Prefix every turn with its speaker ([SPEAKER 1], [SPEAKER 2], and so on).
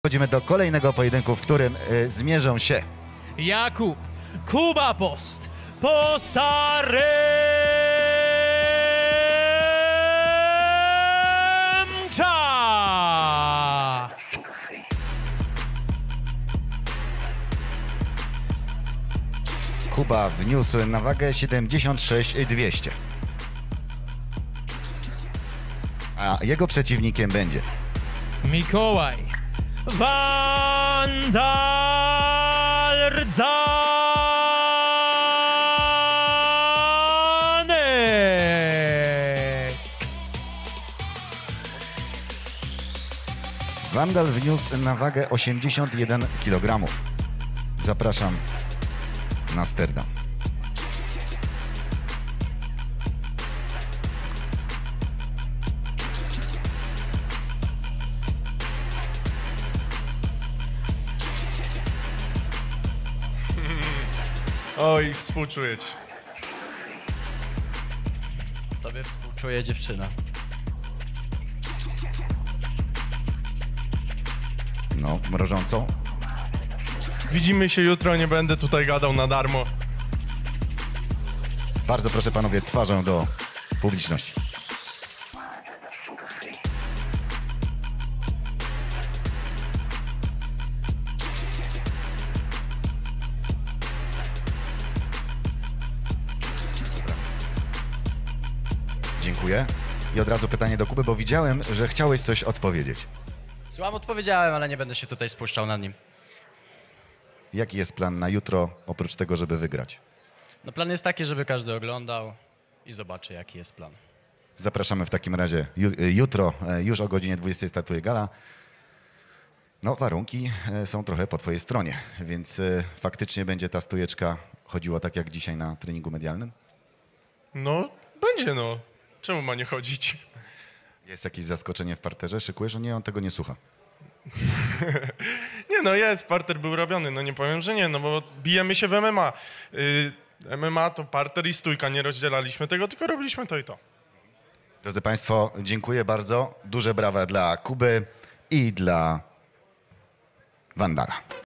[SPEAKER 1] Przechodzimy do kolejnego pojedynku, w którym zmierzą się
[SPEAKER 2] Jakub Kuba Post Postaremcza.
[SPEAKER 1] Kuba wniósł na wagę 76,200. A jego przeciwnikiem będzie
[SPEAKER 2] Mikołaj Wandaldzanek.
[SPEAKER 1] Wandal wniósł na wagę 81 kg. Zapraszam na Amsterdam.
[SPEAKER 3] Oj, współczuję ci.
[SPEAKER 2] Tobie współczuje dziewczyna.
[SPEAKER 1] No, mrożącą.
[SPEAKER 3] Widzimy się jutro, nie będę tutaj gadał na darmo.
[SPEAKER 1] Bardzo proszę panowie, twarzą do publiczności. Dziękuję. I od razu pytanie do Kuby, bo widziałem, że chciałeś coś odpowiedzieć.
[SPEAKER 2] Słucham, odpowiedziałem, ale nie będę się tutaj spuszczał nad nim.
[SPEAKER 1] Jaki jest plan na jutro, oprócz tego, żeby wygrać?
[SPEAKER 2] No, plan jest taki, żeby każdy oglądał i zobaczy, jaki jest plan.
[SPEAKER 1] Zapraszamy w takim razie jutro, już o godzinie 20 startuje gala. No, warunki są trochę po twojej stronie, więc faktycznie będzie ta stójeczka chodziła tak jak dzisiaj na treningu medialnym?
[SPEAKER 3] No, będzie no. Czemu ma nie chodzić?
[SPEAKER 1] Jest jakieś zaskoczenie w parterze? Szykujesz? Nie, on tego nie słucha.
[SPEAKER 3] Nie no, jest, parter był robiony, no nie powiem, że nie, no bo bijemy się w MMA. MMA to parter i stójka, nie rozdzielaliśmy tego, tylko robiliśmy to i to.
[SPEAKER 1] Drodzy Państwo, dziękuję bardzo. Duże brawa dla Kuby i dla Wandala.